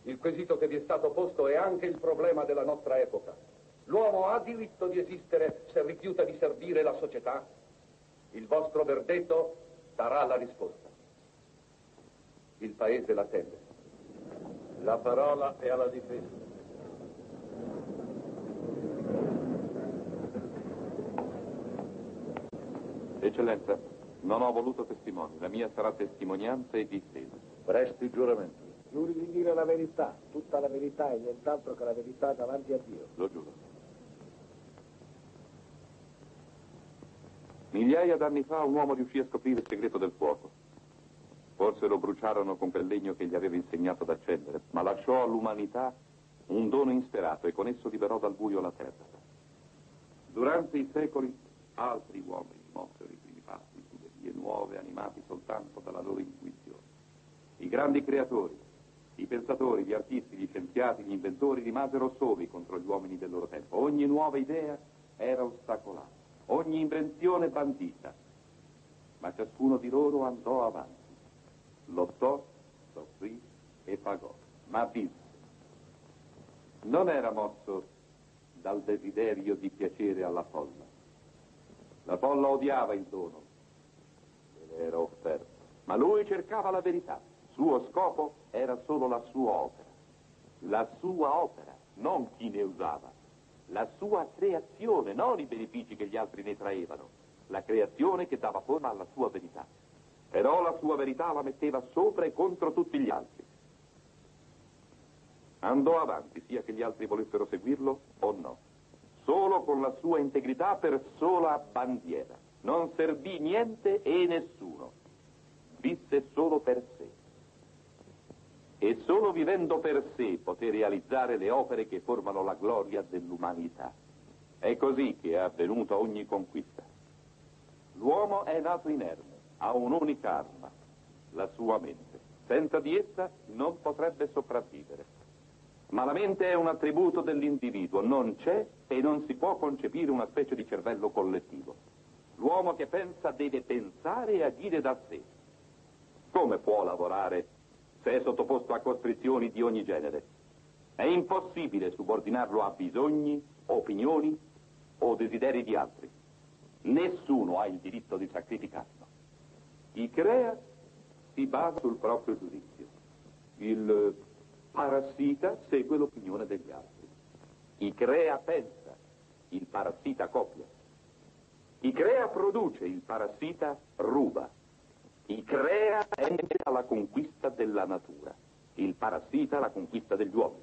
Il quesito che vi è stato posto è anche il problema della nostra epoca. L'uomo ha diritto di esistere se rifiuta di servire la società? Il vostro verdetto darà la risposta. Il paese l'attende. La parola è alla difesa. Eccellenza, non ho voluto testimoni. La mia sarà testimonianza e difesa. Presti il giuramento. Giuri di dire la verità, tutta la verità e nient'altro che la verità davanti a Dio. Lo giuro. Migliaia d'anni fa un uomo riuscì a scoprire il segreto del fuoco. Forse lo bruciarono con quel legno che gli aveva insegnato ad accendere, ma lasciò all'umanità un dono insperato e con esso liberò dal buio la terra. Durante i secoli altri uomini mossero i primi passi sulle vie nuove, animati soltanto dalla loro intuizione. I grandi creatori, i pensatori, gli artisti, gli scienziati, gli inventori rimasero soli contro gli uomini del loro tempo. Ogni nuova idea era ostacolata, ogni invenzione bandita, ma ciascuno di loro andò avanti. Lottò, soffrì e pagò, ma vinse. Non era mosso dal desiderio di piacere alla folla. La folla odiava il dono che le era offerto, ma lui cercava la verità. Suo scopo era solo la sua opera. La sua opera, non chi ne usava. La sua creazione, non i benefici che gli altri ne traevano. La creazione che dava forma alla sua verità. Però la sua verità la metteva sopra e contro tutti gli altri. Andò avanti, sia che gli altri volessero seguirlo o no. Solo con la sua integrità per sola bandiera. Non servì niente e nessuno. Visse solo per sé. E solo vivendo per sé poté realizzare le opere che formano la gloria dell'umanità. È così che è avvenuta ogni conquista. L'uomo è nato inerme, ha un'unica arma, la sua mente. Senza di essa non potrebbe sopravvivere. Ma la mente è un attributo dell'individuo, non c'è e non si può concepire una specie di cervello collettivo. L'uomo che pensa deve pensare e agire da sé. Come può lavorare se è sottoposto a costrizioni di ogni genere? È impossibile subordinarlo a bisogni, opinioni o desideri di altri. Nessuno ha il diritto di sacrificarlo. Chi crea si basa sul proprio giudizio. Il parassita segue l'opinione degli altri. Chi crea pensa, il parassita copia. Chi crea produce, il parassita ruba. Chi crea è alla conquista della natura, il parassita alla conquista degli uomini.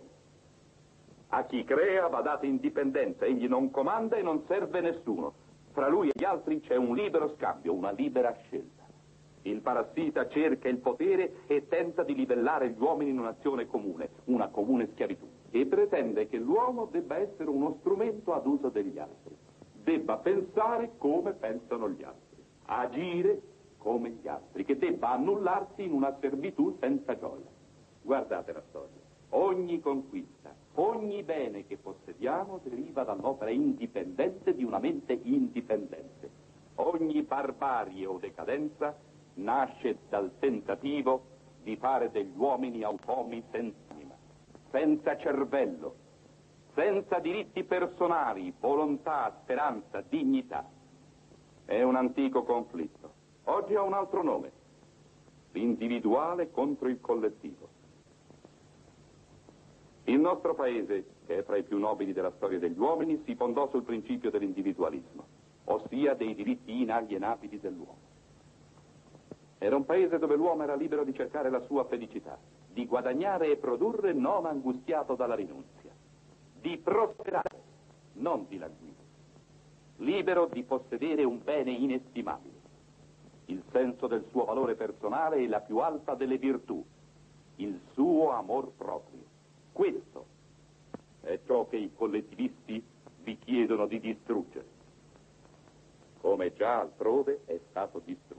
A chi crea va data indipendenza, egli non comanda e non serve nessuno. Fra lui e gli altri c'è un libero scambio, una libera scelta. Il parassita cerca il potere e tenta di livellare gli uomini in un'azione comune, una comune schiavitù. E pretende che l'uomo debba essere uno strumento ad uso degli altri. Debba pensare come pensano gli altri. Agire come gli altri, che debba annullarsi in una servitù senza gioia. Guardate la storia. Ogni conquista, ogni bene che possediamo deriva dall'opera indipendente di una mente indipendente. Ogni barbarie o decadenza nasce dal tentativo di fare degli uomini automi senza anima, senza cervello, senza diritti personali, volontà, speranza, dignità. È un antico conflitto. Oggi ha un altro nome, l'individuale contro il collettivo. Il nostro paese, che è tra i più nobili della storia degli uomini, si fondò sul principio dell'individualismo, ossia dei diritti inalienabili dell'uomo. Era un paese dove l'uomo era libero di cercare la sua felicità, di guadagnare e produrre non angustiato dalla rinunzia, di prosperare, non di languire, libero di possedere un bene inestimabile, il senso del suo valore personale e la più alta delle virtù, il suo amor proprio. Questo è ciò che i collettivisti vi chiedono di distruggere, come già altrove è stato distrutto.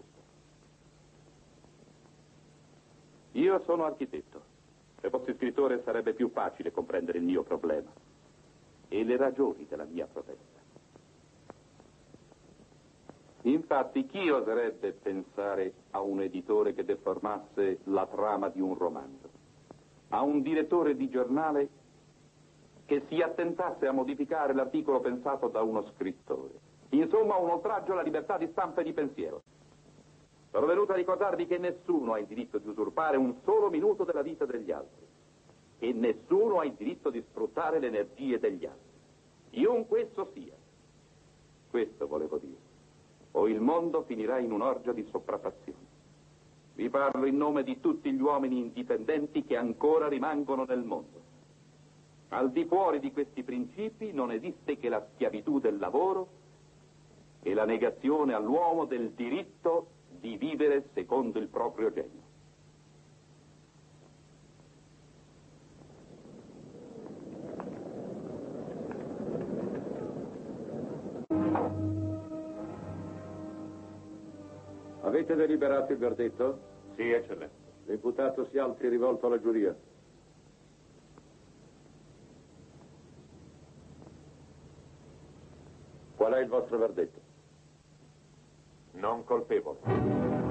Io sono architetto. Se fossi scrittore sarebbe più facile comprendere il mio problema e le ragioni della mia protesta. Infatti, chi oserebbe pensare a un editore che deformasse la trama di un romanzo? a un direttore di giornale che si attentasse a modificare l'articolo pensato da uno scrittore. Insomma, un oltraggio alla libertà di stampa e di pensiero. Sono venuto a ricordarvi che nessuno ha il diritto di usurpare un solo minuto della vita degli altri. E nessuno ha il diritto di sfruttare le energie degli altri. Chiunque esso sia. Questo volevo dire. O il mondo finirà in un'orgia di sopraffazione. Vi parlo in nome di tutti gli uomini indipendenti che ancora rimangono nel mondo. Al di fuori di questi principi non esiste che la schiavitù del lavoro e la negazione all'uomo del diritto di vivere secondo il proprio genio. Avete deliberato il verdetto? Sì, eccellenza. L'imputato si alzi rivolto alla giuria. Qual è il vostro verdetto? Non colpevole.